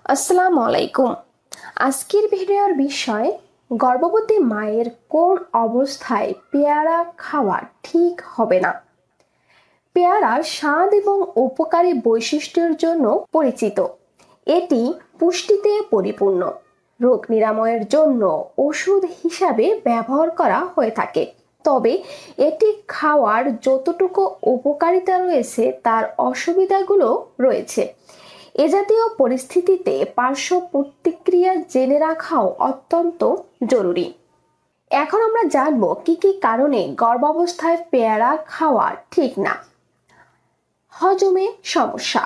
আসসালামু আলাইকুম। আজকের ভিডিওর বিষয় গর্ভবতী মায়ের কোন অবস্থায় পেয়ারা খাওয়া ঠিক হবে না। পেয়ারা স্বাদ এবং উপকারী বৈশিষ্ট্যের জন্য পরিচিত। এটি পুষ্টিতে পরিপূর্ণ, রোগ নিরাময়ের জন্য ওষুধ হিসাবে ব্যবহার করা হয়ে থাকে। তবে এটি খাওয়ার যতটুকু উপকারিতা রয়েছে তার অসুবিধাগুলো রয়েছে। এ জাতীয় পরিস্থিতিতে পার্শ্ব প্রতিক্রিয়া জেনে রাখাও অত্যন্ত জরুরি। এখন আমরা জানবো কি কি কারণে গর্ভাবস্থায় পেয়ারা খাওয়া ঠিক না। হজমে সমস্যা।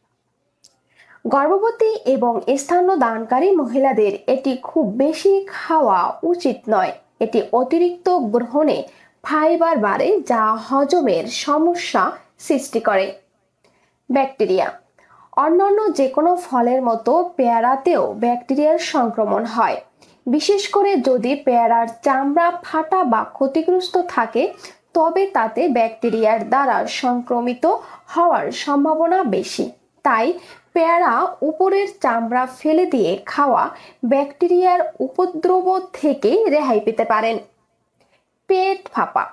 গর্ভবতী এবং স্তন্যদানকারী মহিলাদের এটি খুব বেশি খাওয়া উচিত নয়। এটি অতিরিক্ত গ্রহণে ফাইবার বাড়ে, যা হজমের সমস্যা সৃষ্টি করে। ব্যাকটেরিয়া। অন্যান্য যে কোনো ফলের মতো পেয়ারাতেও ব্যাকটেরিয়ার সংক্রমণ হয়, বিশেষ করে যদি পেয়ারার চামড়া ফাটা বা ক্ষতিগ্রস্ত থাকে, তবে তাতে ব্যাকটেরিয়ার দ্বারা সংক্রমিত হওয়ার সম্ভাবনা বেশি। তাই পেয়ারা উপরের চামড়া ফেলে দিয়ে খাওয়া ব্যাকটেরিয়ার উপদ্রব থেকে রেহাই পেতে পারেন। পেট ফাঁপা।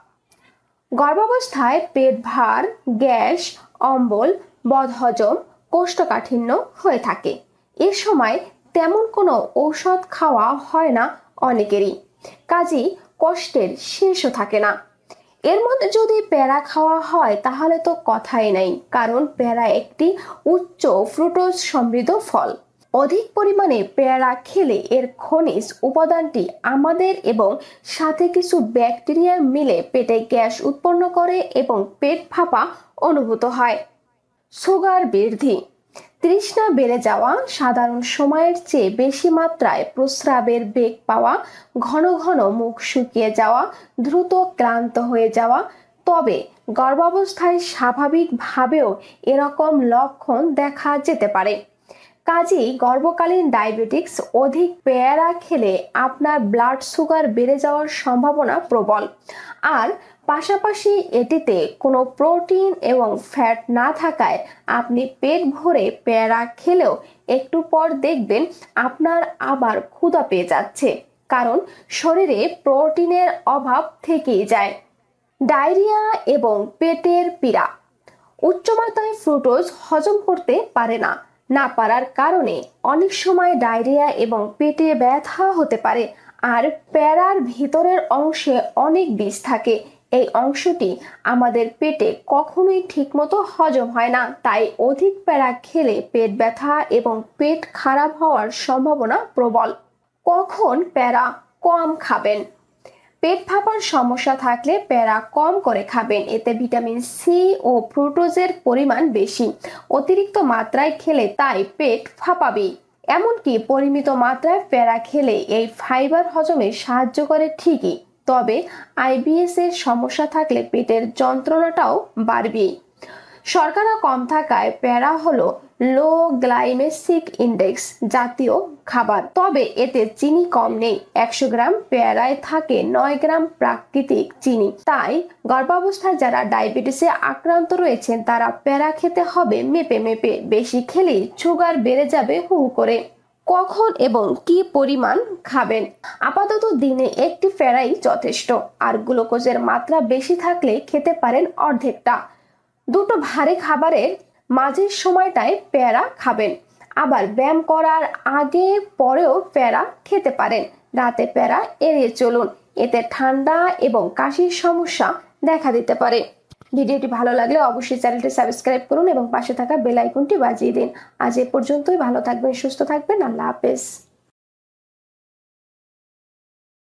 গর্ভাবস্থায় পেট ভার, গ্যাস, অম্বল, বদহজম, কোষ্ঠকাঠিন্য হয়ে থাকে। এ সময় তেমন কোনো ঔষধ খাওয়া হয় না অনেকেরই, কাজেই কষ্টের শেষও থাকে না। এর মধ্যে যদি পেয়ারা খাওয়া হয় তাহলে তো কথাই নাই, কারণ পেয়ারা একটি উচ্চ ফ্রুটোজ সমৃদ্ধ ফল। অধিক পরিমাণে পেয়ারা খেলে এর খনিজ উপাদানটি আমাদের এবং সাথে কিছু ব্যাকটেরিয়া মিলে পেটে গ্যাস উৎপন্ন করে এবং পেট ফাঁপা অনুভূত হয়। সুগার বৃদ্ধি। তৃষ্ণা বেড়ে যাওয়া, সাধারণ সময়ের চেয়ে বেশি মাত্রায় প্রস্রাবের বেগ পাওয়া, ঘন ঘন মুখ শুকিয়ে যাওয়া, দ্রুত ক্লান্ত হয়ে যাওয়া। তবে গর্ভাবস্থায় স্বাভাবিকভাবেও এরকম লক্ষণ দেখা যেতে পারে। কাজেই গর্ভকালীন ডায়াবেটিক্স, অধিক পেয়ারা খেলে আপনার ব্লাড সুগার বেড়ে যাওয়ার সম্ভাবনা প্রবল। আর পাশাপাশি এটিতে কোনো প্রোটিন এবং ফ্যাট না থাকায় আপনি পেট ভরে পেয়ারা খেলেও একটু পর দেখবেন আপনার আবার ক্ষুধা পেয়ে যাচ্ছে, কারণ শরীরে প্রোটিনের অভাব থেকেই যায়। ডায়রিয়া এবং পেটের পীড়া। উচ্চমাত্রায় ফ্রুটোজ হজম করতে পারে না পারার কারণে অনেক সময় ডায়রিয়া এবং পেটে ব্যথা হতে পারে। আর পেয়ারার ভিতরের অংশে অনেক বীজ থাকে, এই অংশটি আমাদের পেটে কখনোই ঠিকমতো হজম হয় না। তাই অধিক পেয়ারা খেলে পেট ব্যথা এবং পেট খারাপ হওয়ার সম্ভাবনা প্রবল। কখন পেয়ারা কম খাবেন? পেট ফাঁপার সমস্যা থাকলে পেয়ারা কম করে খাবেন, এতে ভিটামিন সি ও ফ্রুটোজের পরিমাণ বেশি। অতিরিক্ত মাত্রায় খেলে তাই পেট ফাঁপাবে। এমনকি পরিমিত মাত্রায় পেয়ারা খেলে এই ফাইবার হজমে সাহায্য করে ঠিকই, তবে আইবিএস এর সমস্যা থাকলে পেটের যন্ত্রণাটাও বাড়বে। শর্করা কম থাকায় পেয়ারা হলো লো গ্লাইমেসিক ইন্ডেক্স জাতীয় খাবার, তবে এতে চিনি কম নেই। 100 গ্রাম পেয়ারায় থাকে 9 গ্রাম প্রাকৃতিক চিনি। তাই গর্ভাবস্থায় যারা ডায়াবেটিসে আক্রান্ত রয়েছেন তারা পেয়ারা খেতে হবে মেপে মেপে, বেশি খেলেই সুগার বেড়ে যাবে হু হু করে। কখন এবং কি পরিমাণ খাবেন? আপাতত দিনে একটি পেয়ারাই যথেষ্ট, আর গ্লুকোজের মাত্রা বেশি থাকলে খেতে পারেন অর্ধেকটা। দুটো ভারী খাবারের মাঝের সময়টায় পেয়ারা খাবেন। আবার ব্যায়াম করার আগে পরেও পেয়ারা খেতে পারেন। রাতে পেয়ারা এড়িয়ে চলুন, এতে ঠান্ডা এবং কাশির সমস্যা দেখা দিতে পারে। ভিডিওটি ভালো লাগলে অবশ্যই চ্যানেলটি সাবস্ক্রাইব করুন এবং পাশে থাকা বেল আইকনটি বাজিয়ে দিন। আজ এ পর্যন্তই। ভালো থাকবেন, সুস্থ থাকবেন। আল্লাহ হাফেজ।